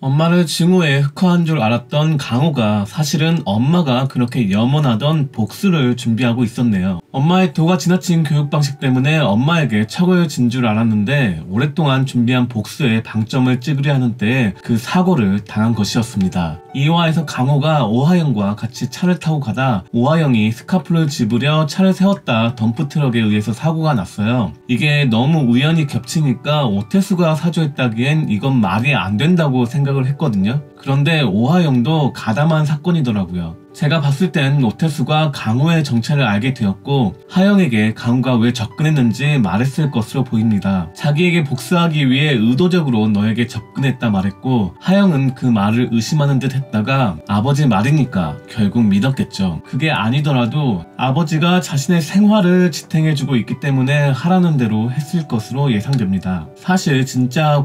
엄마를 증오에 흑화한 줄 알았던 강호가 사실은 엄마가 그렇게 염원하던 복수를 준비하고 있었네요. 엄마의 도가 지나친 교육 방식 때문에 엄마에게 척을 진 줄 알았는데 오랫동안 준비한 복수에 방점을 찍으려 하는 때에 그 사고를 당한 것이었습니다. 이 화에서 강호가 오하영과 같이 차를 타고 가다 오하영이 스카프를 집으려 차를 세웠다 덤프트럭에 의해서 사고가 났어요. 이게 너무 우연히 겹치니까 오태수가 사주했다기엔 이건 말이 안 된다고 생각을 했거든요. 그런데 오하영도 가담한 사건이더라고요. 제가 봤을 땐 오태수가 강호의 정체를 알게 되었고 하영에게 강호가 왜 접근했는지 말했을 것으로 보입니다. 자기에게 복수하기 위해 의도적으로 너에게 접근했다 말했고 하영은 그 말을 의심하는 듯 했다가 아버지 말이니까 결국 믿었겠죠. 그게 아니더라도 아버지가 자신의 생활을 지탱해주고 있기 때문에 하라는 대로 했을 것으로 예상됩니다. 사실 진짜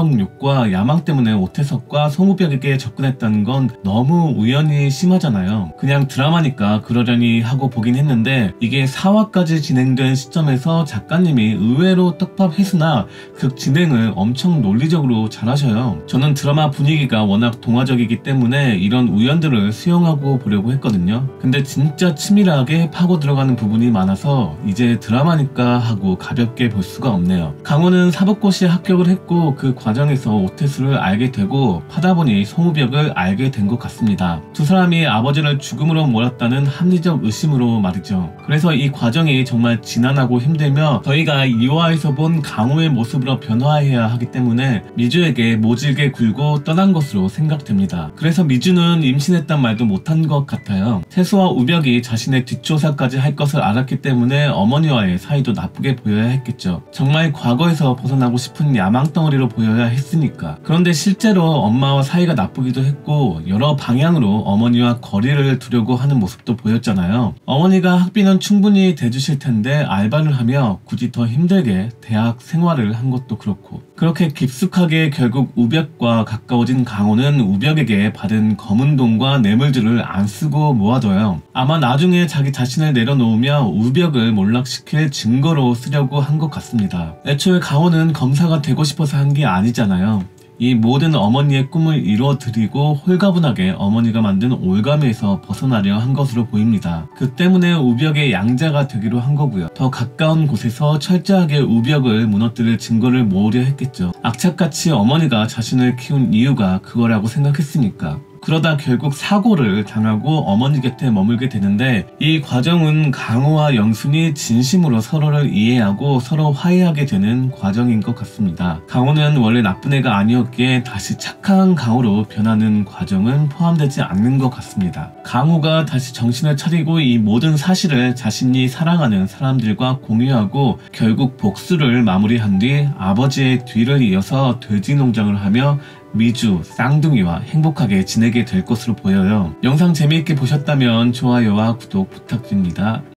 권력욕과 야망 때문에 오태석과 송우벽에게 접근했다는 건 너무 우연히 심하잖아요. 그냥 드라마니까 그러려니 하고 보긴 했는데 이게 4화까지 진행된 시점에서 작가님이 의외로 떡밥해수나 그 진행을 엄청 논리적으로 잘하셔요. 저는 드라마 분위기가 워낙 동화적이기 때문에 이런 우연들을 수용하고 보려고 했거든요. 근데 진짜 치밀하게 파고 들어가는 부분이 많아서 이제 드라마니까 하고 가볍게 볼 수가 없네요. 강호는 사법고시에 합격을 했고 그 과정에서 오태수를 알게 되고 파다보니 송우벽을 알게 된 것 같습니다. 두 사람이 아버지를 죽음으로 몰았다는 합리적 의심으로 말이죠. 그래서 이 과정이 정말 지난하고 힘들며 저희가 2화에서 본 강호의 모습으로 변화해야 하기 때문에 미주에게 모질게 굴고 떠난 것으로 생각됩니다. 그래서 미주는 임신했단 말도 못한 것 같아요. 태수와 우벽이 자신의 뒷조사까지 할 것을 알았기 때문에 어머니와의 사이도 나쁘게 보여야 했겠죠. 정말 과거에서 벗어나고 싶은 야망덩어리로 보여야 했으니까. 그런데 실제로 엄마와 사이가 나쁘기도 했고 여러 방향으로 어머니와 거리를 두려고 하는 모습도 보였잖아요. 어머니가 학비는 충분히 대주실 텐데 알바를 하며 굳이 더 힘들게 대학 생활을 한 것도 그렇고 그렇게 깊숙하게 결국 우벽과 가까워진 강호는 우벽에게 받은 검은 돈과 뇌물들을 안 쓰고 모아둬요. 아마 나중에 자기 자신을 내려놓으며 우벽을 몰락시킬 증거로 쓰려고 한 것 같습니다. 애초에 강호는 검사가 되고 싶어서 한 게 아니잖아요. 이 모든 어머니의 꿈을 이루어드리고 홀가분하게 어머니가 만든 올가미에서 벗어나려 한 것으로 보입니다. 그 때문에 우벽의 양자가 되기로 한 거고요. 더 가까운 곳에서 철저하게 우벽을 무너뜨릴 증거를 모으려 했겠죠. 악착같이 어머니가 자신을 키운 이유가 그거라고 생각했으니까. 그러다 결국 사고를 당하고 어머니 곁에 머물게 되는데 이 과정은 강호와 영순이 진심으로 서로를 이해하고 서로 화해하게 되는 과정인 것 같습니다. 강호는 원래 나쁜 애가 아니었기에 다시 착한 강호로 변하는 과정은 포함되지 않는 것 같습니다. 강호가 다시 정신을 차리고 이 모든 사실을 자신이 사랑하는 사람들과 공유하고 결국 복수를 마무리한 뒤 아버지의 뒤를 이어서 돼지 농장을 하며 미주, 쌍둥이와 행복하게 지내게 될 것으로 보여요. 영상 재미있게 보셨다면 좋아요와 구독 부탁드립니다.